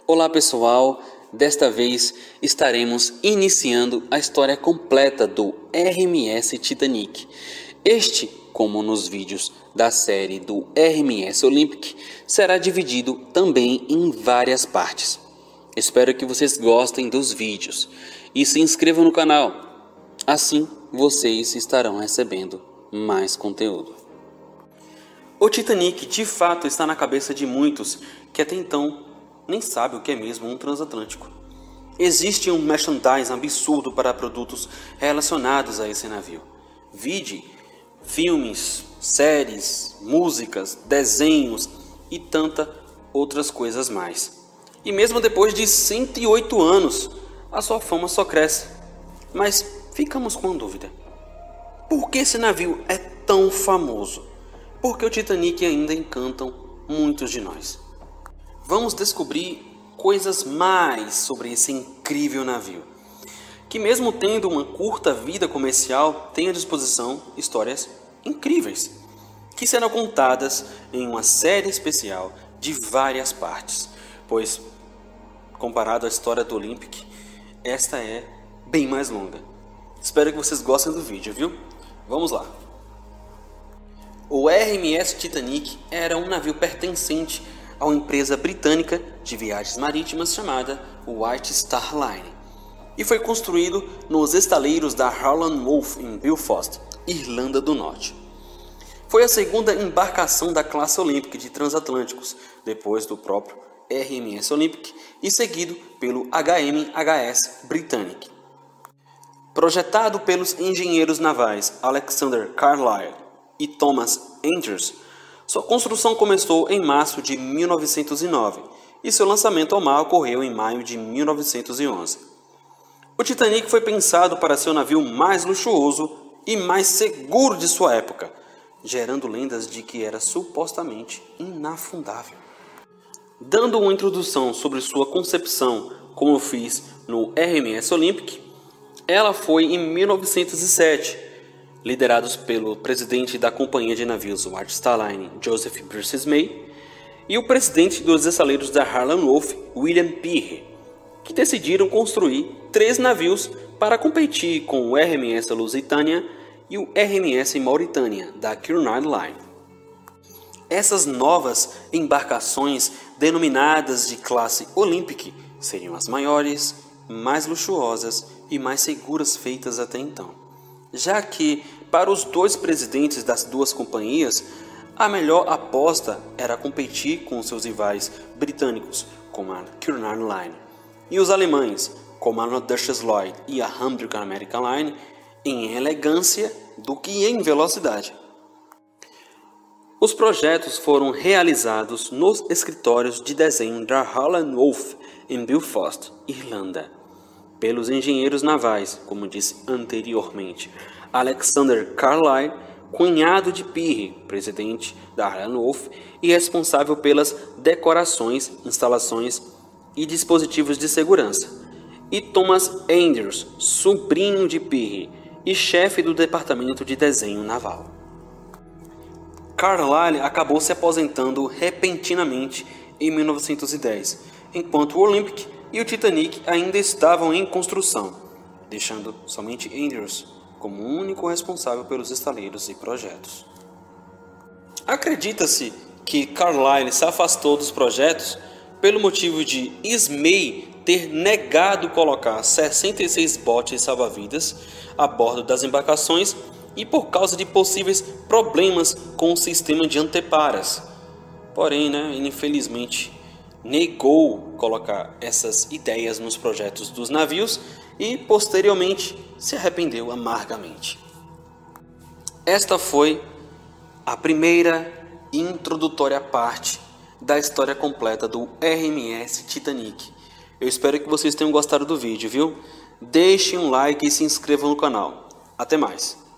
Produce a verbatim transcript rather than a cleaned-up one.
Olá pessoal, desta vez estaremos iniciando a história completa do R M S Titanic. Este, como nos vídeos da série do R M S Olympic, será dividido também em várias partes. Espero que vocês gostem dos vídeos e se inscrevam no canal, assim vocês estarão recebendo mais conteúdo. O Titanic de fato está na cabeça de muitos que até então nem sabe o que é mesmo um transatlântico. Existe um merchandising absurdo para produtos relacionados a esse navio. Vide filmes, séries, músicas, desenhos e tantas outras coisas mais. E mesmo depois de cento e oito anos, a sua fama só cresce. Mas ficamos com uma dúvida. Por que esse navio é tão famoso? Por que o Titanic ainda encantam muitos de nós? Vamos descobrir coisas mais sobre esse incrível navio, que mesmo tendo uma curta vida comercial, tem à disposição histórias incríveis, que serão contadas em uma série especial de várias partes, pois, comparado à história do Olympic, esta é bem mais longa. Espero que vocês gostem do vídeo, viu? Vamos lá! O R M S Titanic era um navio pertencente a uma empresa britânica de viagens marítimas chamada White Star Line e foi construído nos estaleiros da Harland Wolff em Belfast, Irlanda do Norte. Foi a segunda embarcação da classe Olympic de transatlânticos, depois do próprio R M S Olympic e seguido pelo H M H S Britannic. Projetado pelos engenheiros navais Alexander Carlisle e Thomas Andrews, sua construção começou em março de mil novecentos e nove e seu lançamento ao mar ocorreu em maio de mil novecentos e onze. O Titanic foi pensado para ser o navio mais luxuoso e mais seguro de sua época, gerando lendas de que era supostamente inafundável. Dando uma introdução sobre sua concepção, como eu fiz no R M S Olympic, ela foi em mil novecentos e sete, liderados pelo presidente da companhia de navios White Star Line, Joseph Bruce May, e o presidente dos estaleiros da Harland Wolff, William Peary, que decidiram construir três navios para competir com o R M S Lusitania e o R M S Mauritania, da Cunard Line. Essas novas embarcações, denominadas de classe Olympic, seriam as maiores, mais luxuosas e mais seguras feitas até então, já que, para os dois presidentes das duas companhias, a melhor aposta era competir com seus rivais britânicos, como a Cunard Line, e os alemães, como a Norddeutsches Lloyd e a Hamburg American Line, em elegância do que em velocidade. Os projetos foram realizados nos escritórios de desenho da Harland Wolff, em Belfast, Irlanda, pelos engenheiros navais, como disse anteriormente, Alexander Carlisle, cunhado de Peary, presidente da Harland Wolff e responsável pelas decorações, instalações e dispositivos de segurança, e Thomas Andrews, sobrinho de Peary e chefe do departamento de desenho naval. Carlisle acabou se aposentando repentinamente em mil novecentos e dez, enquanto o Olympic e o Titanic ainda estavam em construção, deixando somente Andrews como único responsável pelos estaleiros e projetos. Acredita-se que Carlisle se afastou dos projetos pelo motivo de Ismay ter negado colocar sessenta e seis botes salva-vidas a bordo das embarcações e por causa de possíveis problemas com o sistema de anteparas. Porém, né, infelizmente, negou colocar essas ideias nos projetos dos navios e, posteriormente, se arrependeu amargamente. Esta foi a primeira introdutória parte da história completa do R M S Titanic. Eu espero que vocês tenham gostado do vídeo, viu? Deixem um like e se inscrevam no canal. Até mais!